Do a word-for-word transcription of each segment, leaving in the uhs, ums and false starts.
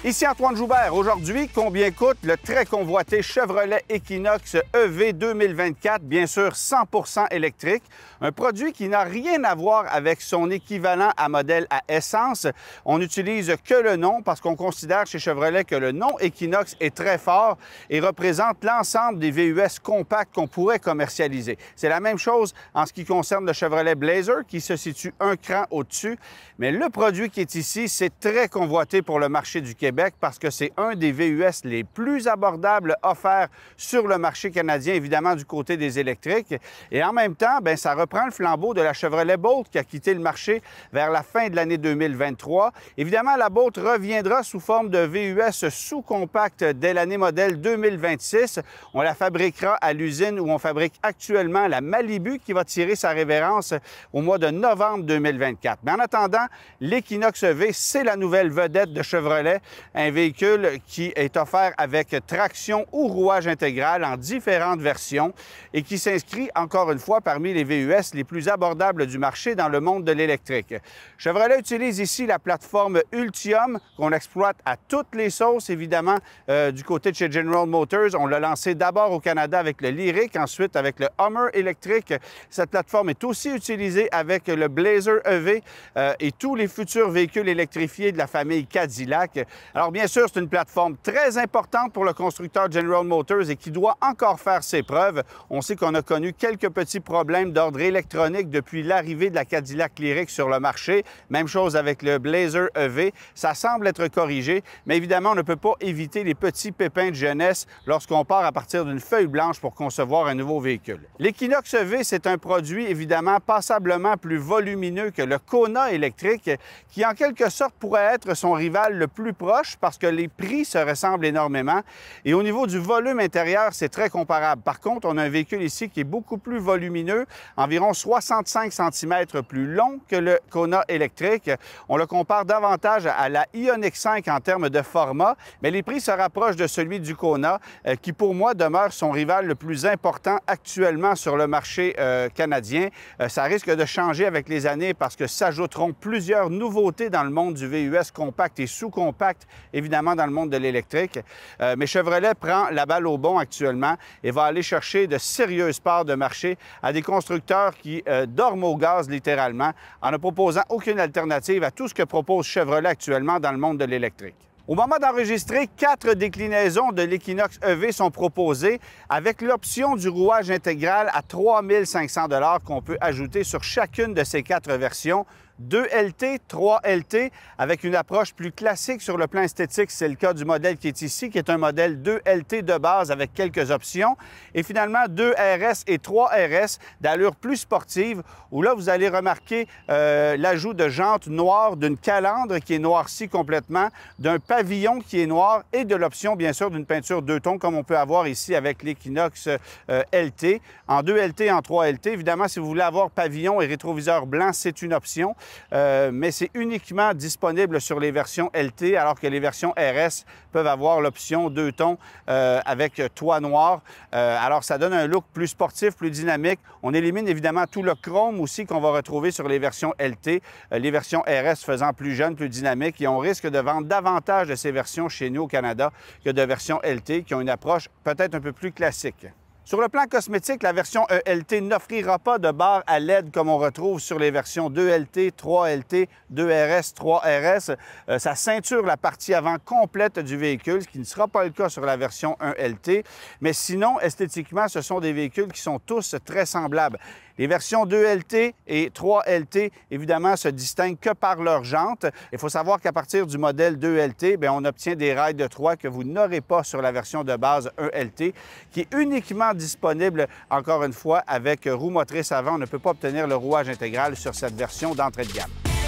Ici Antoine Joubert. Aujourd'hui, combien coûte le très convoité Chevrolet Equinox E V deux mille vingt-quatre, bien sûr cent pour cent électrique, un produit qui n'a rien à voir avec son équivalent à modèle à essence. On n'utilise que le nom parce qu'on considère chez Chevrolet que le nom Equinox est très fort et représente l'ensemble des V U S compacts qu'on pourrait commercialiser. C'est la même chose en ce qui concerne le Chevrolet Blazer qui se situe un cran au-dessus, mais le produit qui est ici, c'est très convoité pour le marché du Québec parce que c'est un des V U S les plus abordables offerts sur le marché canadien, évidemment du côté des électriques. Et en même temps, bien, ça reprend le flambeau de la Chevrolet Bolt qui a quitté le marché vers la fin de l'année deux mille vingt-trois. Évidemment, la Bolt reviendra sous forme de V U S sous-compact dès l'année modèle deux mille vingt-six. On la fabriquera à l'usine où on fabrique actuellement la Malibu qui va tirer sa révérence au mois de novembre deux mille vingt-quatre. Mais en attendant, l'Equinox E V, c'est la nouvelle vedette de Chevrolet. Un véhicule qui est offert avec traction ou rouage intégral en différentes versions et qui s'inscrit encore une fois parmi les V U S les plus abordables du marché dans le monde de l'électrique. Chevrolet utilise ici la plateforme Ultium qu'on exploite à toutes les sauces, évidemment, euh, du côté de chez General Motors. On l'a lancé d'abord au Canada avec le Lyriq, ensuite avec le Hummer électrique. Cette plateforme est aussi utilisée avec le Blazer E V euh, et tous les futurs véhicules électrifiés de la famille Cadillac. Alors, bien sûr, c'est une plateforme très importante pour le constructeur General Motors et qui doit encore faire ses preuves. On sait qu'on a connu quelques petits problèmes d'ordre électronique depuis l'arrivée de la Cadillac Lyriq sur le marché. Même chose avec le Blazer E V. Ça semble être corrigé, mais évidemment, on ne peut pas éviter les petits pépins de jeunesse lorsqu'on part à partir d'une feuille blanche pour concevoir un nouveau véhicule. L'Equinox E V, c'est un produit, évidemment, passablement plus volumineux que le Kona électrique, qui, en quelque sorte, pourrait être son rival le plus proche parce que les prix se ressemblent énormément. Et au niveau du volume intérieur, c'est très comparable. Par contre, on a un véhicule ici qui est beaucoup plus volumineux, environ soixante-cinq centimètres plus long que le Kona électrique. On le compare davantage à la Ioniq cinq en termes de format, mais les prix se rapprochent de celui du Kona, euh, qui pour moi demeure son rival le plus important actuellement sur le marché euh, canadien. Euh, ça risque de changer avec les années parce que s'ajouteront plusieurs nouveautés dans le monde du V U S compact et sous-compact, évidemment dans le monde de l'électrique. Euh, mais Chevrolet prend la balle au bon actuellement et va aller chercher de sérieuses parts de marché à des constructeurs qui euh, dorment au gaz littéralement en ne proposant aucune alternative à tout ce que propose Chevrolet actuellement dans le monde de l'électrique. Au moment d'enregistrer, quatre déclinaisons de l'Equinox E V sont proposées avec l'option du rouage intégral à trois mille cinq cents dollars qu'on peut ajouter sur chacune de ces quatre versions. deux L T, trois L T, avec une approche plus classique sur le plan esthétique. C'est le cas du modèle qui est ici, qui est un modèle deux L T de base avec quelques options. Et finalement, deux R S et trois R S d'allure plus sportive, où là, vous allez remarquer euh, l'ajout de jantes noires, d'une calandre qui est noircie complètement, d'un pavillon qui est noir et de l'option, bien sûr, d'une peinture deux tons, comme on peut avoir ici avec l'Equinox euh, L T. En deux L T et en trois L T, évidemment, si vous voulez avoir pavillon et rétroviseur blanc, c'est une option. Euh, mais c'est uniquement disponible sur les versions L T, alors que les versions R S peuvent avoir l'option deux tons euh, avec toit noir. Euh, alors, ça donne un look plus sportif, plus dynamique. On élimine évidemment tout le chrome aussi qu'on va retrouver sur les versions L T, euh, les versions R S faisant plus jeune, plus dynamique. Et on risque de vendre davantage de ces versions chez nous au Canada que de versions L T qui ont une approche peut-être un peu plus classique. Sur le plan cosmétique, la version E L T n'offrira pas de barre à L E D comme on retrouve sur les versions deux L T, trois L T, deux R S, trois R S. Euh, ça ceinture la partie avant complète du véhicule, ce qui ne sera pas le cas sur la version un L T. Mais sinon, esthétiquement, ce sont des véhicules qui sont tous très semblables. Les versions deux L T et trois L T, évidemment, se distinguent que par leurs jantes. Il faut savoir qu'à partir du modèle deux L T, bien, on obtient des rails de Troie que vous n'aurez pas sur la version de base un L T, qui est uniquement disponible, encore une fois, avec roue motrice avant. On ne peut pas obtenir le rouage intégral sur cette version d'entrée de gamme.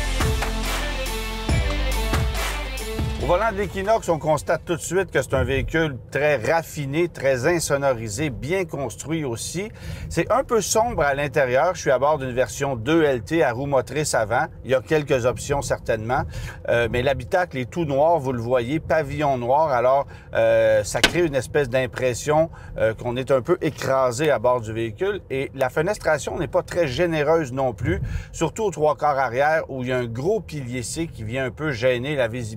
Au volant de l'Equinox, on constate tout de suite que c'est un véhicule très raffiné, très insonorisé, bien construit aussi. C'est un peu sombre à l'intérieur. Je suis à bord d'une version deux L T à roue motrice avant. Il y a quelques options certainement, euh, mais l'habitacle est tout noir, vous le voyez, pavillon noir. Alors, euh, ça crée une espèce d'impression euh, qu'on est un peu écrasé à bord du véhicule. Et la fenestration n'est pas très généreuse non plus, surtout aux trois quarts arrière où il y a un gros pilier C qui vient un peu gêner la visibilité.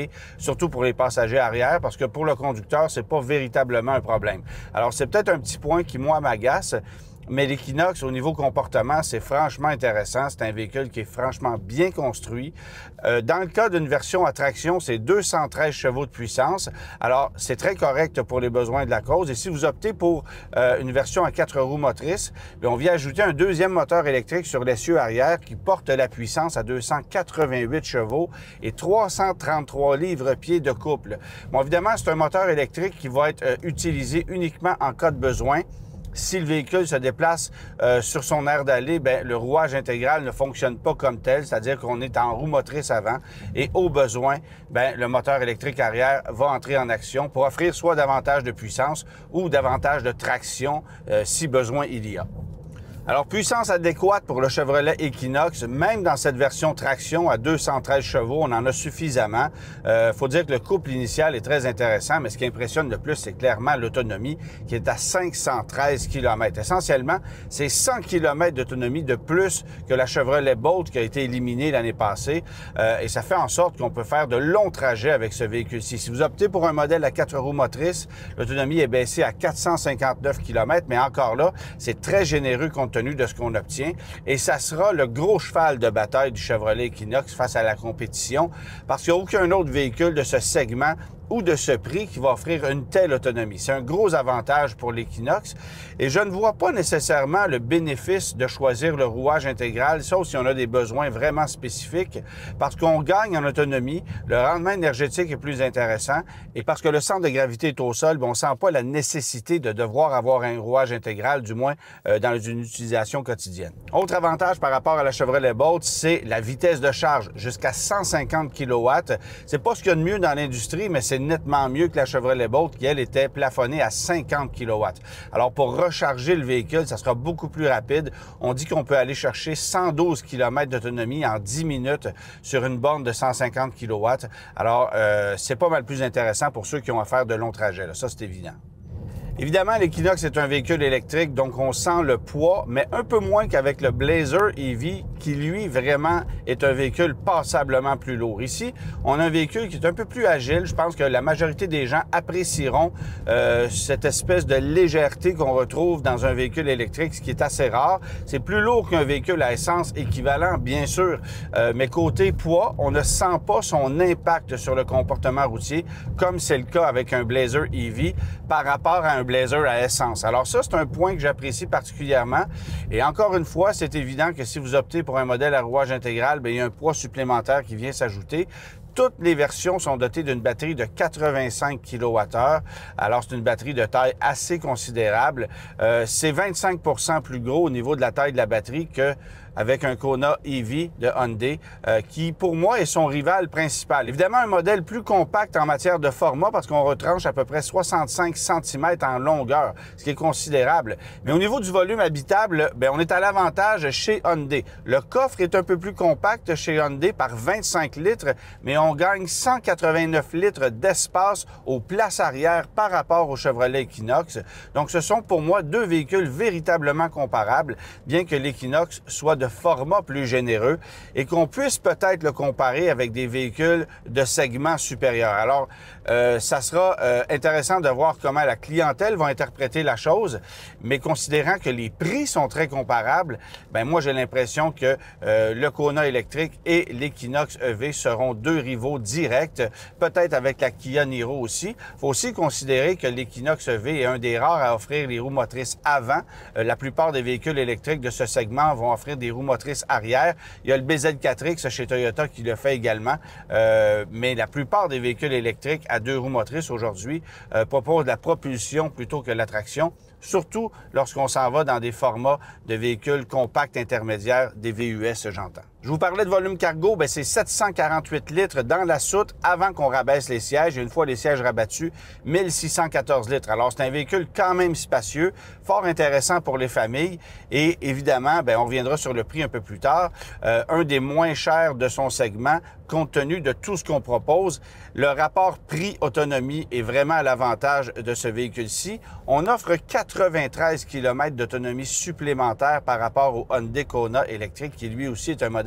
serré, surtout pour les passagers arrière, parce que pour le conducteur, c'est pas véritablement un problème. Alors, c'est peut-être un petit point qui, moi, m'agace. Mais l'Equinox, au niveau comportement, c'est franchement intéressant. C'est un véhicule qui est franchement bien construit. Euh, dans le cas d'une version à traction, c'est deux cent treize chevaux de puissance. Alors, c'est très correct pour les besoins de la cause. Et si vous optez pour euh, une version à quatre roues motrices, bien, on vient ajouter un deuxième moteur électrique sur l'essieu arrière qui porte la puissance à deux cent quatre-vingt-huit chevaux et trois cent trente-trois livres-pieds de couple. Bon, évidemment, c'est un moteur électrique qui va être euh, utilisé uniquement en cas de besoin. Si le véhicule se déplace euh, sur son aire d'aller, bien, le rouage intégral ne fonctionne pas comme tel, c'est-à-dire qu'on est en roue motrice avant et au besoin, bien, le moteur électrique arrière va entrer en action pour offrir soit davantage de puissance ou davantage de traction euh, si besoin il y a. Alors, puissance adéquate pour le Chevrolet Equinox, même dans cette version traction à deux cent treize chevaux, on en a suffisamment. Il euh, faut dire que le couple initial est très intéressant, mais ce qui impressionne le plus, c'est clairement l'autonomie qui est à cinq cent treize kilomètres. Essentiellement, c'est cent kilomètres d'autonomie de plus que la Chevrolet Bolt qui a été éliminée l'année passée. Euh, et ça fait en sorte qu'on peut faire de longs trajets avec ce véhicule-ci. Si vous optez pour un modèle à quatre roues motrices, l'autonomie est baissée à quatre cent cinquante-neuf kilomètres, mais encore là, c'est très généreux compte tenu de ce qu'on obtient. Et ça sera le gros cheval de bataille du Chevrolet Equinox face à la compétition parce qu'il n'y a aucun autre véhicule de ce segment ou de ce prix qui va offrir une telle autonomie. C'est un gros avantage pour l'Equinox et je ne vois pas nécessairement le bénéfice de choisir le rouage intégral, sauf si on a des besoins vraiment spécifiques, parce qu'on gagne en autonomie, le rendement énergétique est plus intéressant et parce que le centre de gravité est au sol, bien, on ne sent pas la nécessité de devoir avoir un rouage intégral, du moins euh, dans une utilisation quotidienne. Autre avantage par rapport à la Chevrolet Bolt, c'est la vitesse de charge, jusqu'à cent cinquante kilowatts. C'est pas ce qu'il y a de mieux dans l'industrie, mais c'est nettement mieux que la Chevrolet Bolt qui, elle, était plafonnée à cinquante kilowatts. Alors, pour recharger le véhicule, ça sera beaucoup plus rapide. On dit qu'on peut aller chercher cent douze kilomètres d'autonomie en dix minutes sur une borne de cent cinquante kilowatts. Alors, euh, c'est pas mal plus intéressant pour ceux qui ont à faire de longs trajets, là. Ça, c'est évident. Évidemment, l'Equinox est un véhicule électrique, donc on sent le poids, mais un peu moins qu'avec le Blazer E V, qui lui, vraiment, est un véhicule passablement plus lourd. Ici, on a un véhicule qui est un peu plus agile. Je pense que la majorité des gens apprécieront euh, cette espèce de légèreté qu'on retrouve dans un véhicule électrique, ce qui est assez rare. C'est plus lourd qu'un véhicule à essence équivalent, bien sûr, euh, mais côté poids, on ne sent pas son impact sur le comportement routier, comme c'est le cas avec un Blazer E V, par rapport à un Blazer à essence. Alors ça, c'est un point que j'apprécie particulièrement. Et encore une fois, c'est évident que si vous optez pour un modèle à rouage intégral, bien, il y a un poids supplémentaire qui vient s'ajouter. Toutes les versions sont dotées d'une batterie de quatre-vingt-cinq kilowattheures. Alors, c'est une batterie de taille assez considérable. Euh, c'est vingt-cinq pour cent plus gros au niveau de la taille de la batterie que avec un Kona E V de Hyundai, euh, qui, pour moi, est son rival principal. Évidemment, un modèle plus compact en matière de format, parce qu'on retranche à peu près soixante-cinq centimètres en longueur, ce qui est considérable. Mais au niveau du volume habitable, bien, on est à l'avantage chez Hyundai. Le coffre est un peu plus compact chez Hyundai par vingt-cinq litres, mais on gagne cent quatre-vingt-neuf litres d'espace aux places arrière par rapport au Chevrolet Equinox. Donc, ce sont pour moi deux véhicules véritablement comparables, bien que l'Equinox soit de de format plus généreux et qu'on puisse peut-être le comparer avec des véhicules de segment supérieur. Alors, euh, ça sera euh, intéressant de voir comment la clientèle va interpréter la chose, mais considérant que les prix sont très comparables, ben moi, j'ai l'impression que euh, le Kona électrique et l'Equinox E V seront deux rivaux directs, peut-être avec la Kia Niro aussi. Il faut aussi considérer que l'Equinox E V est un des rares à offrir les roues motrices avant. Euh, la plupart des véhicules électriques de ce segment vont offrir des roues motrices arrière. Il y a le B Z quatre X chez Toyota qui le fait également, euh, mais la plupart des véhicules électriques à deux roues motrices aujourd'hui euh, proposent la propulsion plutôt que la traction, surtout lorsqu'on s'en va dans des formats de véhicules compacts intermédiaires, des V U S, j'entends. Je vous parlais de volume cargo, bien, c'est sept cent quarante-huit litres dans la soute avant qu'on rabaisse les sièges. Et une fois les sièges rabattus, mille six cent quatorze litres. Alors, c'est un véhicule quand même spacieux, fort intéressant pour les familles. Et évidemment, bien, on reviendra sur le prix un peu plus tard. Euh, un des moins chers de son segment, compte tenu de tout ce qu'on propose. Le rapport prix-autonomie est vraiment à l'avantage de ce véhicule-ci. On offre quatre-vingt-treize kilomètres d'autonomie supplémentaire par rapport au Hyundai Kona électrique, qui lui aussi est un modèle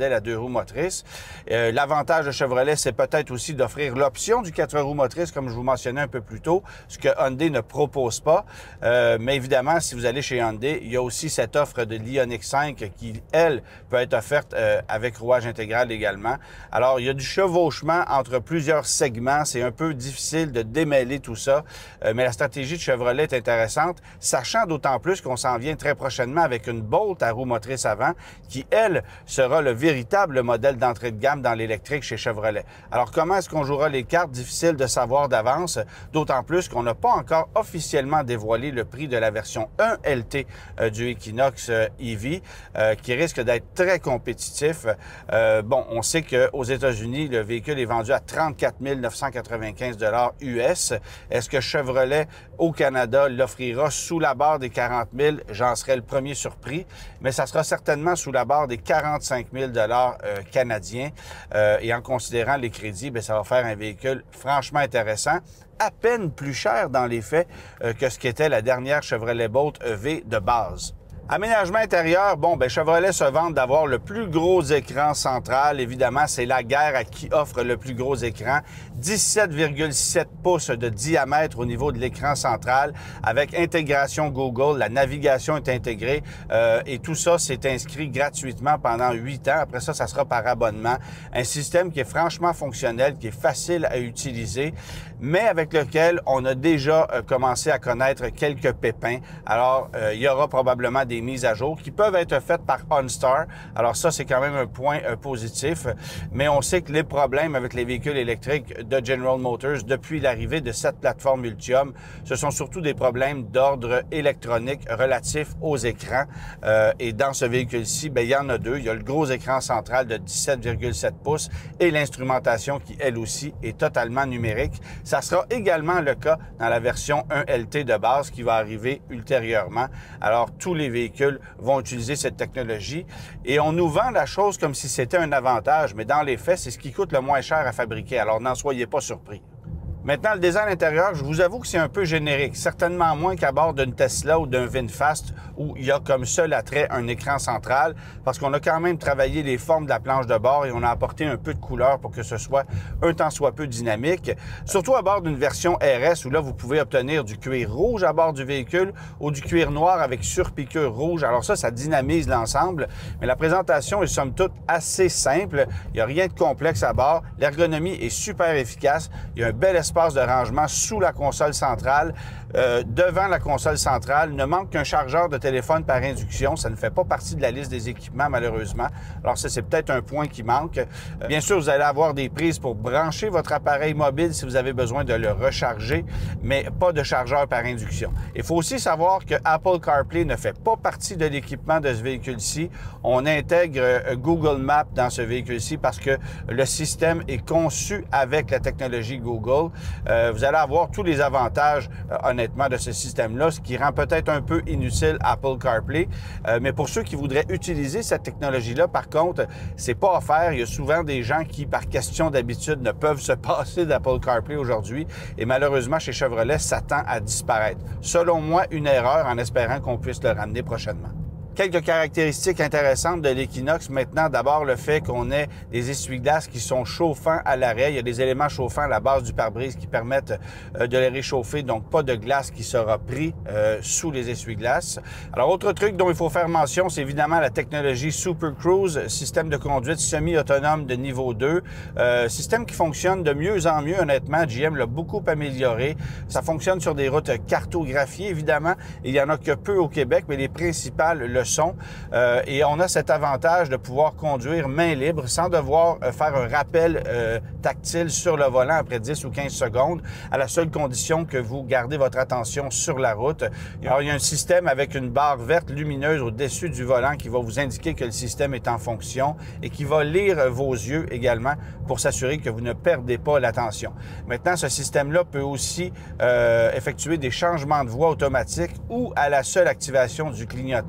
modèles à deux roues motrices. Euh, L'avantage de Chevrolet, c'est peut-être aussi d'offrir l'option du quatre roues motrices, comme je vous mentionnais un peu plus tôt, ce que Hyundai ne propose pas. Euh, mais évidemment, si vous allez chez Hyundai, il y a aussi cette offre de l'Ioniq cinq qui, elle, peut être offerte euh, avec rouage intégral également. Alors, il y a du chevauchement entre plusieurs segments. C'est un peu difficile de démêler tout ça, euh, mais la stratégie de Chevrolet est intéressante, sachant d'autant plus qu'on s'en vient très prochainement avec une Bolt à roue motrice avant, qui, elle, sera le véritable modèle d'entrée de gamme dans l'électrique chez Chevrolet. Alors, comment est-ce qu'on jouera les cartes? Difficile de savoir d'avance, d'autant plus qu'on n'a pas encore officiellement dévoilé le prix de la version un L T euh, du Equinox euh, E V, euh, qui risque d'être très compétitif. Euh, bon, on sait qu'aux États-Unis, le véhicule est vendu à trente-quatre mille neuf cent quatre-vingt-quinze dollars U S. Est-ce que Chevrolet au Canada l'offrira sous la barre des quarante mille? J'en serais le premier surpris, mais ça sera certainement sous la barre des quarante-cinq mille dollars euh, canadiens. Euh, et en considérant les crédits, bien, ça va faire un véhicule franchement intéressant, à peine plus cher dans les faits euh, que ce qu'était la dernière Chevrolet Bolt E V de base. Aménagement intérieur, bon, ben Chevrolet se vante d'avoir le plus gros écran central. Évidemment, c'est la guerre à qui offre le plus gros écran. dix-sept virgule sept pouces de diamètre au niveau de l'écran central avec intégration Google. La navigation est intégrée euh, et tout ça s'est inscrit gratuitement pendant huit ans. Après ça, ça sera par abonnement. Un système qui est franchement fonctionnel, qui est facile à utiliser, mais avec lequel on a déjà euh, commencé à connaître quelques pépins. Alors, euh, il y aura probablement des mises à jour qui peuvent être faites par OnStar. Alors ça, c'est quand même un point euh, positif, mais on sait que les problèmes avec les véhicules électriques de General Motors depuis l'arrivée de cette plateforme Ultium, ce sont surtout des problèmes d'ordre électronique relatifs aux écrans. Euh, et dans ce véhicule-ci, ben, il y en a deux. Il y a le gros écran central de dix-sept virgule sept pouces et l'instrumentation qui, elle aussi, est totalement numérique. Ça sera également le cas dans la version un L T de base qui va arriver ultérieurement. Alors, tous les véhicules vont utiliser cette technologie et on nous vend la chose comme si c'était un avantage, mais dans les faits, c'est ce qui coûte le moins cher à fabriquer. Alors, n'en soyez pas surpris. Maintenant, le design intérieur, je vous avoue que c'est un peu générique, certainement moins qu'à bord d'une Tesla ou d'un VinFast où il y a comme seul attrait un écran central parce qu'on a quand même travaillé les formes de la planche de bord et on a apporté un peu de couleur pour que ce soit un tant soit peu dynamique. Surtout à bord d'une version R S où là, vous pouvez obtenir du cuir rouge à bord du véhicule ou du cuir noir avec surpiqûre rouge. Alors ça, ça dynamise l'ensemble, mais la présentation est somme toute assez simple. Il n'y a rien de complexe à bord. L'ergonomie est super efficace. Il y a un bel espace de rangement sous la console centrale. Euh, devant la console centrale, ne manque qu'un chargeur de téléphone par induction. Ça ne fait pas partie de la liste des équipements, malheureusement. Alors ça, c'est peut-être un point qui manque. Euh, bien sûr, vous allez avoir des prises pour brancher votre appareil mobile si vous avez besoin de le recharger, mais pas de chargeur par induction. Il faut aussi savoir que Apple CarPlay ne fait pas partie de l'équipement de ce véhicule-ci. On intègre euh, Google Maps dans ce véhicule-ci parce que le système est conçu avec la technologie Google. Euh, vous allez avoir tous les avantages, euh, honnêtement, de ce système-là, ce qui rend peut-être un peu inutile Apple CarPlay. Euh, mais pour ceux qui voudraient utiliser cette technologie-là, par contre, c'est pas offert. Il y a souvent des gens qui, par question d'habitude, ne peuvent se passer d'Apple CarPlay aujourd'hui. Et malheureusement, chez Chevrolet, ça tend à disparaître. Selon moi, une erreur en espérant qu'on puisse le ramener prochainement. Quelques caractéristiques intéressantes de l'Equinox. Maintenant, d'abord, le fait qu'on ait des essuie-glaces qui sont chauffants à l'arrêt. Il y a des éléments chauffants à la base du pare-brise qui permettent euh, de les réchauffer, donc pas de glace qui sera pris euh, sous les essuie-glaces. Alors, autre truc dont il faut faire mention, c'est évidemment la technologie Super Cruise, système de conduite semi-autonome de niveau deux. Euh, système qui fonctionne de mieux en mieux, honnêtement. G M l'a beaucoup amélioré. Ça fonctionne sur des routes cartographiées, évidemment. Il y en a que peu au Québec, mais les principales le sont. Euh, et on a cet avantage de pouvoir conduire main libre sans devoir euh, faire un rappel euh, tactile sur le volant après dix ou quinze secondes, à la seule condition que vous gardez votre attention sur la route. Alors, il y a un système avec une barre verte lumineuse au-dessus du volant qui va vous indiquer que le système est en fonction et qui va lire vos yeux également pour s'assurer que vous ne perdez pas l'attention. Maintenant, ce système-là peut aussi euh, effectuer des changements de voie automatiques ou à la seule activation du clignotant.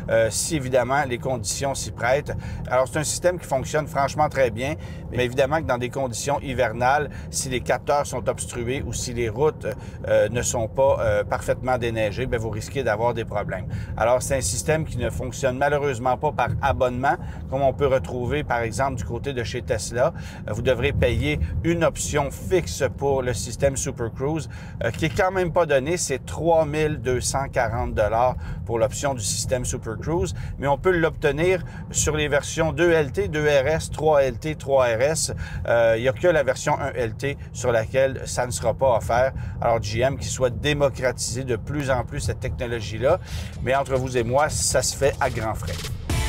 euh, si évidemment les conditions s'y prêtent. Alors c'est un système qui fonctionne franchement très bien, mais évidemment que dans des conditions hivernales, si les capteurs sont obstrués ou si les routes euh, ne sont pas euh, parfaitement déneigées, bien, vous risquez d'avoir des problèmes. Alors c'est un système qui ne fonctionne malheureusement pas par abonnement, comme on peut retrouver par exemple du côté de chez Tesla. Vous devrez payer une option fixe pour le système Super Cruise, euh, qui est quand même pas donné, c'est trois mille deux cent quarante dollars pour l'option du système Super Cruise, mais on peut l'obtenir sur les versions deux L T, deux R S, trois L T, trois R S. Euh, il n'y a que la version un L T sur laquelle ça ne sera pas offert. Alors G M qui souhaite démocratiser de plus en plus cette technologie-là, mais entre vous et moi, ça se fait à grands frais.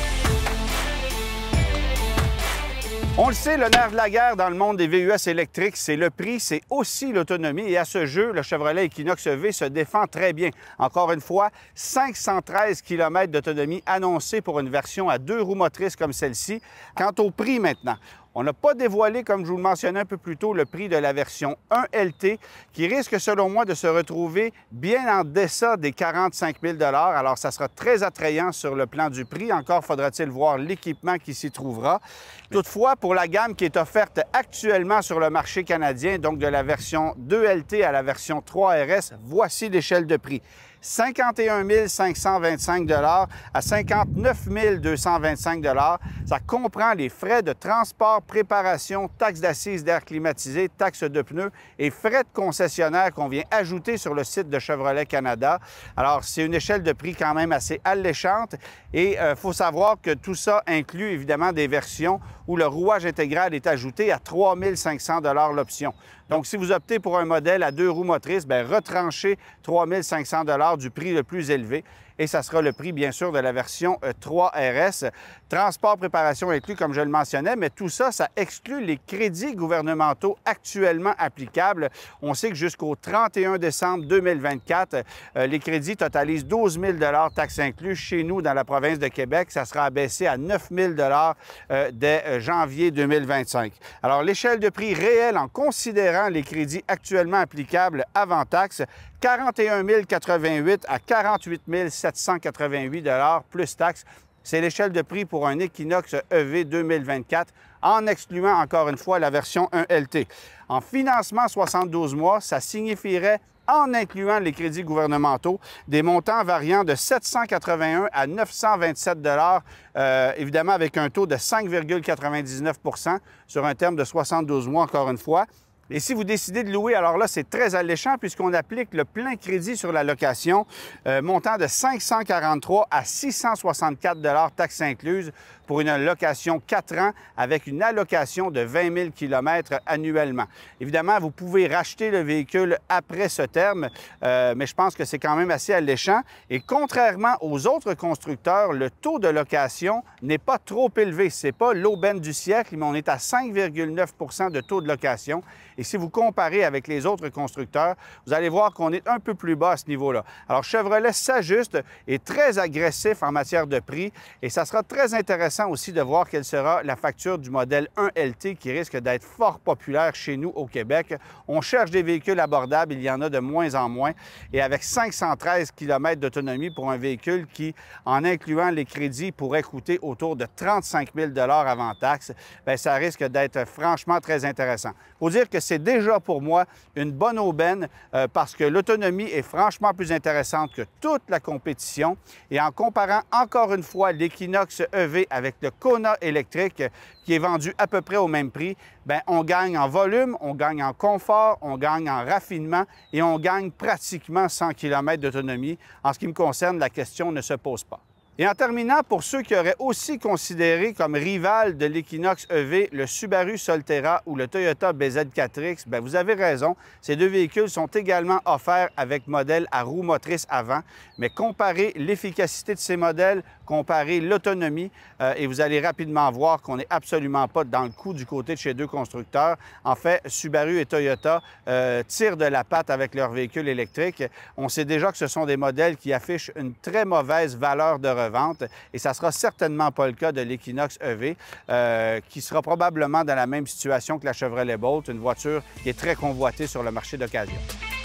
On le sait, le nerf de la guerre dans le monde des V U S électriques, c'est le prix, c'est aussi l'autonomie. Et à ce jeu, le Chevrolet Equinox E V se défend très bien. Encore une fois, cinq cent treize kilomètres d'autonomie annoncée pour une version à deux roues motrices comme celle-ci. Quant au prix maintenant, on n'a pas dévoilé, comme je vous le mentionnais un peu plus tôt, le prix de la version un L T, qui risque, selon moi, de se retrouver bien en deçà des quarante-cinq mille dollars. Alors, ça sera très attrayant sur le plan du prix. Encore faudra-t-il voir l'équipement qui s'y trouvera. Toutefois, pour la gamme qui est offerte actuellement sur le marché canadien, donc de la version deux L T à la version trois R S, voici l'échelle de prix. cinquante et un mille cinq cent vingt-cinq dollars à cinquante-neuf mille deux cent vingt-cinq dollars. Ça comprend les frais de transport, préparation, taxes d'assises d'air climatisé, taxes de pneus et frais de concessionnaire qu'on vient ajouter sur le site de Chevrolet Canada. Alors, c'est une échelle de prix quand même assez alléchante et il euh, faut savoir que tout ça inclut évidemment des versions où le rouage intégral est ajouté à trois mille cinq cents dollars l'option. Donc, si vous optez pour un modèle à deux roues motrices, bien, retranchez trois mille cinq cents dollars du prix le plus élevé. Et ça sera le prix, bien sûr, de la version trois R S. Transport, préparation inclus, comme je le mentionnais, mais tout ça, ça exclut les crédits gouvernementaux actuellement applicables. On sait que jusqu'au trente et un décembre deux mille vingt-quatre, euh, les crédits totalisent douze mille dollars taxes inclus. Chez nous, dans la province de Québec, ça sera abaissé à neuf mille dollars euh, dès janvier deux mille vingt-cinq. Alors, l'échelle de prix réelle, en considérant les crédits actuellement applicables avant taxes, quarante et un mille quatre-vingt-huit à quarante-huit mille sept cent quatre-vingt-huit dollars plus taxes. C'est l'échelle de prix pour un Equinox E V deux mille vingt-quatre, en excluant encore une fois la version un L T. En financement soixante-douze mois, ça signifierait, en incluant les crédits gouvernementaux, des montants variant de sept cent quatre-vingt-un à neuf cent vingt-sept dollars, euh, évidemment avec un taux de cinq virgule quatre-vingt-dix-neuf pour cent sur un terme de soixante-douze mois, encore une fois. Et si vous décidez de louer, alors là, c'est très alléchant puisqu'on applique le plein crédit sur la location, euh, montant de cinq cent quarante-trois à six cent soixante-quatre dollars taxes incluses pour une location quatre ans avec une allocation de vingt mille kilomètres annuellement. Évidemment, vous pouvez racheter le véhicule après ce terme, euh, mais je pense que c'est quand même assez alléchant. Et contrairement aux autres constructeurs, le taux de location n'est pas trop élevé. Ce n'est pas l'aubaine du siècle, mais on est à cinq virgule neuf pour cent de taux de location. Et si vous comparez avec les autres constructeurs, vous allez voir qu'on est un peu plus bas à ce niveau-là. Alors, Chevrolet s'ajuste, est très agressif en matière de prix et ça sera très intéressant aussi de voir quelle sera la facture du modèle un L T qui risque d'être fort populaire chez nous au Québec. On cherche des véhicules abordables, il y en a de moins en moins. Et avec cinq cent treize kilomètres d'autonomie pour un véhicule qui, en incluant les crédits, pourrait coûter autour de trente-cinq mille dollars avant taxe, bien, ça risque d'être franchement très intéressant. Il faut dire que c'est déjà pour moi une bonne aubaine euh, parce que l'autonomie est franchement plus intéressante que toute la compétition. Et en comparant encore une fois l'Equinox E V avec le Kona électrique qui est vendu à peu près au même prix, bien, on gagne en volume, on gagne en confort, on gagne en raffinement et on gagne pratiquement cent kilomètres d'autonomie. En ce qui me concerne, la question ne se pose pas. Et en terminant, pour ceux qui auraient aussi considéré comme rival de l'Equinox E V le Subaru Solterra ou le Toyota B Z quatre X, bien, vous avez raison. Ces deux véhicules sont également offerts avec modèle à roues motrices avant. Mais comparez l'efficacité de ces modèles, comparez l'autonomie euh, et vous allez rapidement voir qu'on n'est absolument pas dans le coup du côté de chez deux constructeurs. En fait, Subaru et Toyota euh, tirent de la patte avec leurs véhicules électriques. On sait déjà que ce sont des modèles qui affichent une très mauvaise valeur de revente. Vente, et ça ne sera certainement pas le cas de l'Equinox E V, euh, qui sera probablement dans la même situation que la Chevrolet Bolt, une voiture qui est très convoitée sur le marché d'occasion.